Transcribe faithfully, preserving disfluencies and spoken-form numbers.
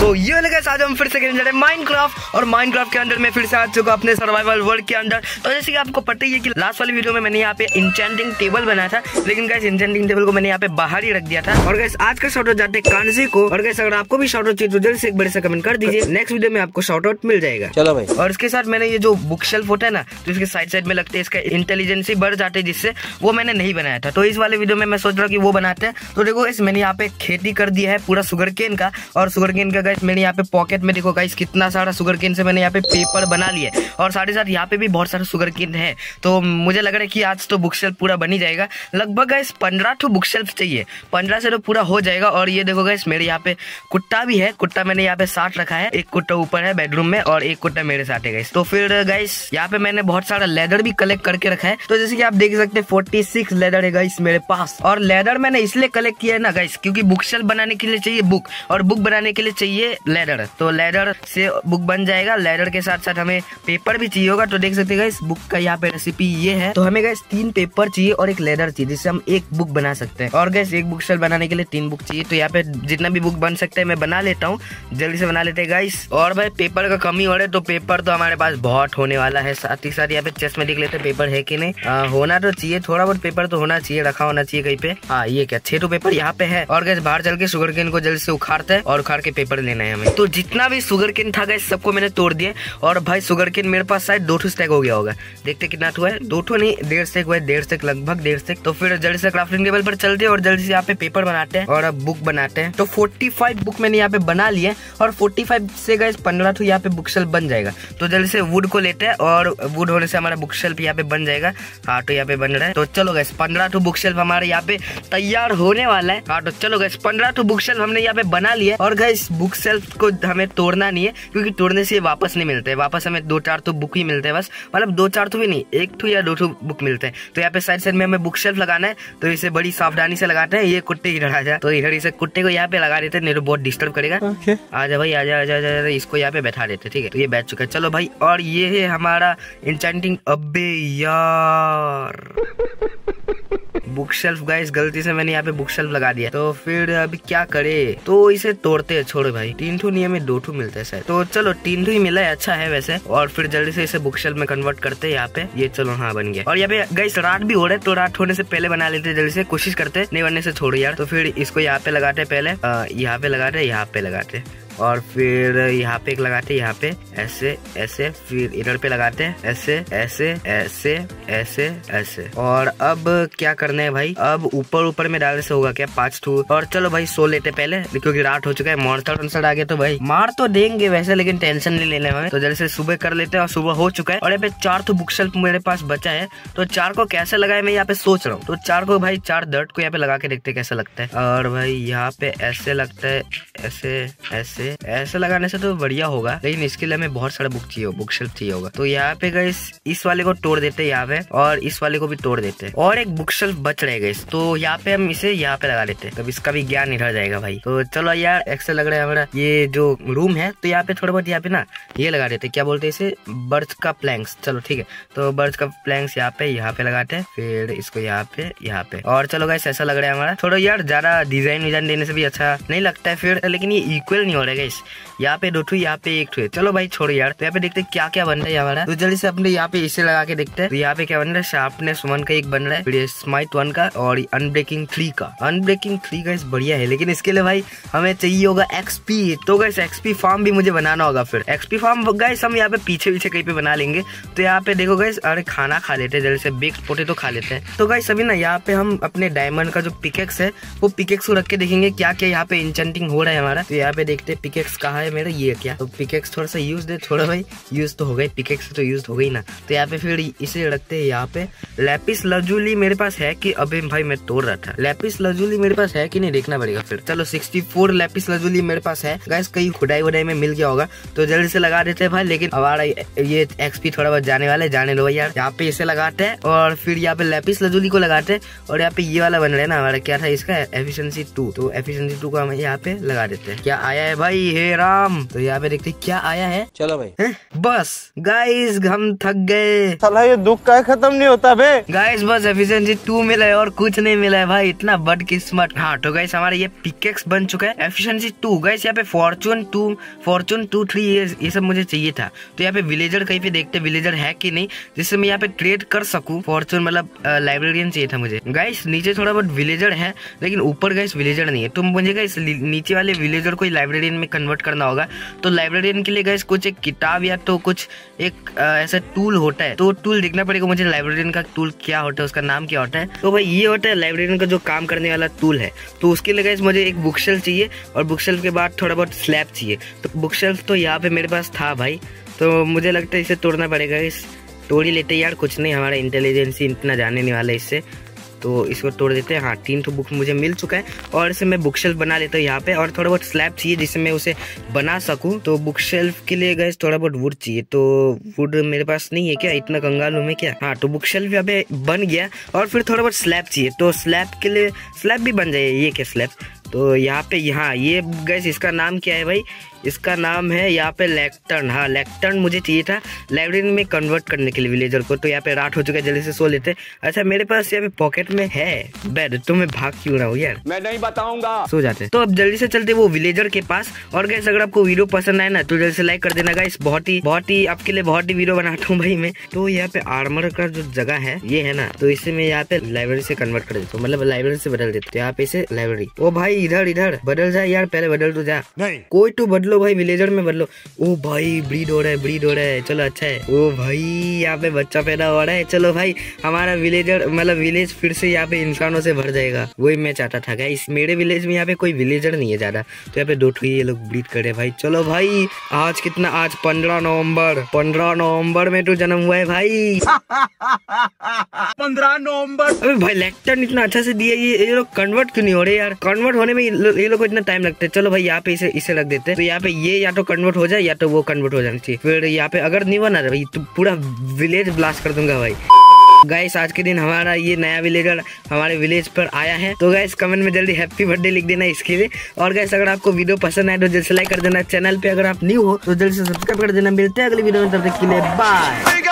तो ये लगा आज हम फिर से खेलने जा रहे हैं माइनक्राफ्ट, और माइनक्राफ्ट के अंदर मैं फिर से आ चुका अपने सर्वाइवल वर्ल्ड के अंदर। तो जैसे कि आपको पता ही है कि लास्ट वाली वीडियो में मैंने यहाँ पे इंचेंटिंग टेबल बनाया था, लेकिन गाइस इंचेंटिंग टेबल को मैंने यहाँ पे बाहर ही रख दिया था। और गाइस आज का शॉर्ट आउट जाते हैं कांजी को, और गाइस अगर आपको भी शॉर्ट आउट चाहिए तो जल्द से एक बड़े से कमेंट कर दीजिए, नेक्स्ट वीडियो में आपको शॉर्ट आउट मिल जाएगा। चलो भाई। और इसके साथ मैंने ये जो बुक शेल्फ होता है ना, तो इसके साइड साइड में लगते हैं, इसका इंटेलिजेंसी बढ़ जाते हैं, जिससे वो मैंने नहीं बनाया था। तो इस वाले वीडियो में मैं सोच रहा हूँ कि वो बनाते हैं। तो देखो गाइस मैंने यहाँ पे खेती कर दिया है पूरा शुगर केन का, और शुगर केन का गाइस मैंने यहाँ पे पॉकेट में देखो गाइस कितना सारा शुगर केन से मैंने यहाँ पे पेपर बना लिया, और साथ ही साथ यहाँ पे भी बहुत सारा शुगर केन है। तो मुझे लग रहा है कि आज तो बुक शेल्फ पूरा बन ही जाएगा। लगभग गाइस पंद्रह ठो बुक शेल्फ चाहिए, पंद्रह से तो पूरा हो जाएगा। और ये देखो गाइस मेरे यहाँ पे कुत्ता भी है, कुत्ता मैंने यहाँ पे साथ रखा है, एक कुत्ता ऊपर है बेडरूम में और एक कुत्ता मेरे साथ है गाइस। तो फिर गाइस यहाँ पे मैंने बहुत सारा लेदर भी कलेक्ट करके रखा है। तो जैसे कि आप देख सकते हैं छियालीस लेदर है गाइस मेरे पास, और लेदर मैंने इसलिए कलेक्ट किया है ना गाइस, क्योंकि बुक शेल्फ बनाने के लिए चाहिए बुक, और बुक बनाने के लिए चाहिए लेदर। तो लेदर से बुक बन जाएगा, लेदर के साथ साथ हमें पेपर भी चाहिए होगा। तो देख सकते हैं गाइस बुक का यहाँ पे रेसिपी ये है। तो हमें गाइस तीन पेपर चाहिए और एक लेदर चाहिए, जिससे हम एक बुक बना सकते हैं। और गाइस एक बुक शेल्फ बनाने के लिए तीन बुक चाहिए। तो यहाँ पे जितना भी बुक बन सकते हैं मैं बना लेता हूँ, जल्दी से बना लेते हैं गाइस। और भाई पेपर का कमी हो रहा है, तो पेपर तो हमारे पास बहुत होने वाला है। साथ ही साथ यहाँ पे चेस्ट में देख लेते हैं पेपर है कि नहीं। आ, होना तो चाहिए, थोड़ा बहुत पेपर तो होना चाहिए, रखा होना चाहिए कहीं पे। हाँ ये क्या छह तो पेपर यहाँ पे है। और गैस बाहर चल के शुगर केन को जल्दी से उखाड़ते हैं और उखाड़ के पेपर लेना है हमें। तो जितना भी शुगर केन था गैस सबको मैंने तोड़ दिया, और भाई शुगर केन मेरे पास शायद दो ठो स्टैक हो गया होगा। देखते कितना हुआ है, दो ठो नहीं डेढ़ स्टैक हुआ है, डेढ़ स्टैक लगभग डेढ़ स्टैक। तो फिर जल्दी से क्राफ्टिंग टेबल पर चलते हैं और जल्दी से यहाँ पे पेपर बनाते हैं और अब बुक बनाते हैं। तो पैंतालीस बुक मैंने यहाँ पे बना लिए, और पैंतालीस से गैस पंद्रह ठो यहाँ पे बुक शेल्फ बन जाएगा। तो जल्दी से वुड को लेते हैं, और वुड होने से हमारा बुक शेल्फ यहाँ पे बन जाएगा। हाँ तो यहाँ पे बन रहा है। तो चलो गैस पंद्रह ठो बुक शेल्फ हमारे यहाँ पे तैयार होने वाला है। हाँ तो चलो गैस पंद्रह ठो बुक शेल्फ हमने यहाँ पे बना लिया। और गैस बुक शेल्फ को हमें तोड़ना नहीं है, क्योंकि तोड़ने से वापस नहीं मिलते, वापस हमें दो चार तो बुक ही मिलते हैं बस, मतलब दो चार तो भी नहीं, एक ठो या दो ठो बुक मिलते हैं। तो यहाँ पे साइड साइड में हमें बुक शेल्फ लगाना है, तो इसे बड़ी सावधानी से लगाते हैं। ये कुत्ते इधर आ जाए, तो इधर इसे कुत्ते को यहाँ पे लगा देते हैं, नहीं तो बहुत डिस्टर्ब करेगा। okay. आजा भाई आजा आजा आजा, इसको यहाँ पे बैठा देते, ठीक है। तो ये बैठ चुका है, चलो भाई। और ये है हमारा इंचेंटिंग। अबे यार बुक शेल्फ गाइस गलती से मैंने यहाँ पे बुक शेल्फ लगा दिया, तो फिर अभी क्या करे। तो इसे तोड़ते हैं, छोड़ो भाई। तीन ठो नहीं हमें दो ठो मिलते हैं शायद, तो चलो तीन ठो ही मिला है, अच्छा है वैसे। और फिर जल्दी से इसे बुक शेल्फ में कन्वर्ट करते हैं यहाँ पे। ये चलो हाँ बन गया। और यहाँ पे गाइस रात भी हो रहा है, तो रात होने से पहले बना लेते हैं, जल्दी से कोशिश करते हैं, नहीं बनने से छोड़ो यार। तो फिर इसको यहाँ पे लगाते हैं, पहले यहाँ पे लगाते हैं, यहाँ पे लगाते हैं, और फिर यहाँ पे एक लगाते हैं, यहाँ पे ऐसे ऐसे, फिर इधर पे लगाते हैं ऐसे ऐसे ऐसे ऐसे ऐसे। और अब क्या करना है भाई, अब ऊपर ऊपर में डालने से होगा क्या पांच ठू। और चलो भाई सो लेते पहले, क्योंकि रात हो चुका है। मॉन्स्टर वॉन्स्टर आ गया तो भाई मार तो देंगे वैसे, लेकिन टेंशन नहीं लेना हमें। तो जल्दी से सुबह कर लेते हैं, और सुबह हो चुका है। और यहाँ पे चार तो बुक शेल्फ मेरे पास बचा है, तो चार को कैसे लगाए मैं यहाँ पे सोच रहा हूँ। तो चार को भाई चार दर्द को यहाँ पे लगा के देखते कैसा लगता है। और भाई यहाँ पे ऐसे लगता है, ऐसे ऐसे ऐसे लगाने से तो बढ़िया होगा, लेकिन इसके लिए हमें बहुत सारा बुक चाहिए, बुक शेल्फ चाहिए होगा। तो यहाँ पे गाइस इस वाले को तोड़ देते हैं यहाँ पे, और इस वाले को भी तोड़ देते हैं, और एक बुक शेल्फ बच रहेगा इस। तो यहाँ पे हम इसे यहाँ पे लगा देते हैं, तब इसका भी ज्ञान इधर जाएगा भाई। तो चलो यार एक्सेल लग रहा है हमारा ये जो रूम है। तो यहाँ पे थोड़ा बहुत यहाँ पे ना ये लगा देते, क्या बोलते हैं इसे, बर्च का प्लैंक्स। चलो ठीक है, तो बर्च का प्लैंक्स यहाँ पे यहाँ पे लगाते हैं, फिर इसको यहाँ पे यहाँ पे। और चलो गाइस ऐसा लग रहा है हमारा। थोड़ा यार ज्यादा डिजाइन विजाइन देने से भी अच्छा नहीं लगता है फिर, लेकिन ये इक्वल नहीं हो रहा है गाइस। यहाँ पे दो ठो, यहाँ पे एक ठो है। चलो भाई छोड़ो यार। तो यहाँ पे देखते हैं क्या क्या बन रहा है हमारा। तो जल्दी से अपने यहाँ पे इसे लगा के देखते हैं। तो यहाँ पे क्या बन रहा है, शार्पनेस वन का एक बन रहा है, फिर स्माइट वन का, और अनब्रेकिंग थ्री का। अनब्रेकिंग थ्री का बढ़िया है, लेकिन इसके लिए भाई हमें चाहिए होगा एक्सपी। तो गाइस एक्सपी फार्म भी मुझे बनाना होगा। फिर एक्सपी फार्म गाइस हम यहाँ पे पीछे पीछे कहीं पे बना लेंगे। तो यहाँ पे देखो गाइस, अरे खाना खा लेते हैं, जल्दी से बेक्ड पोटैटो खा लेते हैं। तो गाइस अभी ना यहाँ पे हम अपने डायमंड का जो पिकेक्स है, वो पिकेक्स को रख के देखेंगे क्या क्या यहाँ पे इंचेंटिंग हो रहा है हमारा। तो यहाँ पे देखते हैं पिकेक्स कहाँ है मेरा, ये क्या। तो पिकेक्स थोड़ा सा यूज दे, थोड़ा भाई यूज तो हो गई, पिकेक्स तो यूज हो गई ना। तो यहाँ पे फिर इसे रखते हैं यहाँ पे। लैपिस लजुली मेरे पास है कि, अबे भाई मैं तोड़ रहा था। लैपिस लजुली मेरे पास है कि नहीं देखना पड़ेगा फिर। चलो चौंसठ लैपिस लजुली मेरे पास है गाइस, कहीं खुदाई वुदाई में मिल गया होगा, तो जल्दी से लगा देते हैं भाई। लेकिन हमारा ये एक्सपी थोड़ा बहुत जाने वाला है, जाने दो यार। यहाँ पे इसे लगाते हैं, और फिर यहाँ पे लैपिस लजुली को लगाते हैं। और यहाँ पे ये वाला बन रहा है ना हमारा, क्या था इसका, एफिशिएंसी टू। तो एफिशिएंसी टू को हम यहाँ पे लगा देते हैं। क्या आया है भाई, भाई हे राम। तो यहाँ पे देखते क्या आया है। चलो भाई है? बस गाइस हम थक गए। साला ये दुख का खत्म नहीं होता बे। गाइस बस एफिशिएंसी टू मिला है और कुछ नहीं मिला है भाई, इतना बदकिस्मत। हाँ तो गाइस हमारा ये पिकेक्स बन चुका है एफिशिएंसी टू। गाइस यहाँ पे fortune two fortune two three ये ये सब मुझे चाहिए था। तो यहाँ पे विलेजर कहीं पे देखते विलेजर है कि नहीं जिससे मैं यहाँ पे ट्रेड कर सकूं। फॉर्चून मतलब लाइब्रेरियन चाहिए था मुझे। गाइस नीचे थोड़ा बहुत विलेजर है लेकिन ऊपर गाइस विलेजर नहीं है। तो मुझे गाइस नीचे वाले विलेजर को लाइब्रेरियन में कन्वर्ट करना होगा। तो लाइब्रेरियन के लिए गाइस कुछ एक किताब या तो कुछ एक आ, ऐसा टूल होता है। तो टूल देखना पड़ेगा मुझे लाइब्रेरियन का टूल क्या होता है, उसका नाम क्या होता है। तो भाई ये होता है लाइब्रेरियन का जो काम करने वाला टूल है। तो उसके लिए गाइस मुझे एक बुक शेल्फ चाहिए और बुक शेल्फ के बाद थोड़ा बहुत स्लैब चाहिए। तो बुक शेल्फ तो यहाँ पे मेरे पास था भाई, तो मुझे लगता है इसे तोड़ना पड़ेगा। इस तोड़ ही लेते यार, कुछ नहीं हमारा इंटेलिजेंस इतना जाने नहीं वाला इससे, तो इसको तोड़ देते हैं। हाँ तीन तो बुक मुझे मिल चुका है और इसे मैं बुक शेल्फ बना लेता हूँ यहाँ पे। और थोड़ा बहुत स्लैब चाहिए जिससे मैं उसे बना सकूँ। तो बुक शेल्फ के लिए गैस थोड़ा बहुत वुड चाहिए। तो वुड मेरे पास नहीं है क्या, इतना कंगाल हूँ मैं क्या। हाँ तो बुक शेल्फ यहाँ पे बन गया और फिर थोड़ा बहुत स्लैब चाहिए। तो स्लैब के लिए स्लैब भी बन जाए। ये क्या स्लैब, तो यहाँ पे यहाँ ये गैस इसका नाम क्या है भाई, इसका नाम है यहाँ पे लेक्टर्न। हाँ लेक्टर्न मुझे चाहिए था लाइब्रेरी में कन्वर्ट करने के लिए विलेजर को। तो यहाँ पे रात हो चुका है, जल्दी से सो लेते। अच्छा मेरे पास यहाँ पे पॉकेट में है बेड, तो मैं भाग क्यों रहा हूँ यार, मैं नहीं बताऊंगा। सो जाते। तो अब जल्दी से चलते वो विलेजर के पास। और गैस अगर आपको वीडियो पसंद आए ना तो जल्दी से लाइक कर देना गाइस। बहुत ही बहुत ही आपके लिए बहुत ही वीडियो बनाता हूँ भाई मैं। तो यहाँ पे आर्मर का जो जगह है ये है ना, तो इसे मैं यहाँ पे लाइब्रेरी से कन्वर्ट कर देता हूँ, मतलब लाइब्रेरी से बदल देते। यहाँ पे इसे लाइब्रेरी। ओ भाई इधर इधर बदल जा यार, पहले बदल तो जा। नहीं कोई तो बदलो भाई, विलेजर में बदलो। ओ भाई ब्रीड हो रहा है, ब्रीड हो रहा है, चलो अच्छा है। ओ भाई यहाँ पे बच्चा पैदा हो रहा है। चलो भाई हमारा विलेजर मतलब विलेज फिर से यहाँ पे इंसानों से भर जाएगा, वही मैं चाहता था गाइस। मेरे विलेज में यहाँ पे कोई विलेजर नहीं है ज्यादा, तो यहाँ पे दो ये लोग ब्रीड करे भाई। चलो भाई आज कितना, आज पंद्रह नवम्बर पंद्रह नवम्बर में तो जन्म हुआ है भाई। पंद्रह नवम्बर। अबे भाई लेक्टर्न इतना अच्छा से दिया, ये ये लोग कन्वर्ट क्यों नहीं हो रहे यार। कन्वर्ट होने में ये लोग को इतना टाइम लगता है। चलो भाई यहाँ पे इसे इसे रख देते हैं। तो यहाँ पे ये या तो कन्वर्ट हो जाए या तो वो कन्वर्ट हो जाना चाहिए। फिर यहाँ पे अगर नहीं बना भाई तो पूरा विलेज ब्लास्ट कर दूंगा भाई। गाइस आज के दिन हमारा ये नया विलेजर हमारे विलेज पर आया है। तो गाइस कमेंट में जल्दी हैप्पी बर्थडे लिख देना इसके लिए। और गाइस अगर आपको वीडियो पसंद आए तो जल्दी से लाइक कर देना। चैनल पे अगर आप न्यू हो तो जल्दी से सब्सक्राइब कर देना। मिलते हैं अगली वीडियो में, तब तक के लिए बाय।